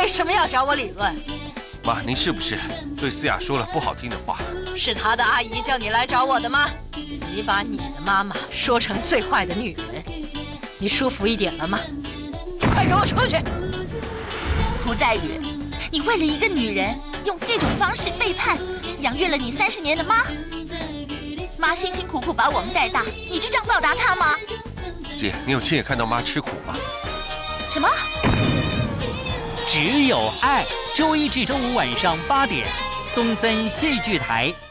为什么要找我理论？ 妈，您是不是对思雅说了不好听的话？ 是她的阿姨叫你来找我的吗？你把你的妈妈说成最坏的女人，你舒服一点了吗？快给我出去！ 胡在宇，你为了一个女人用这种方式背叛养育了你30年的妈，妈辛辛苦苦把我们带大，你就这样报答她吗？ 姐，你有亲眼看到妈吃苦吗？ 什么？ 只有爱，周一至周五晚上8点，东森戏剧台。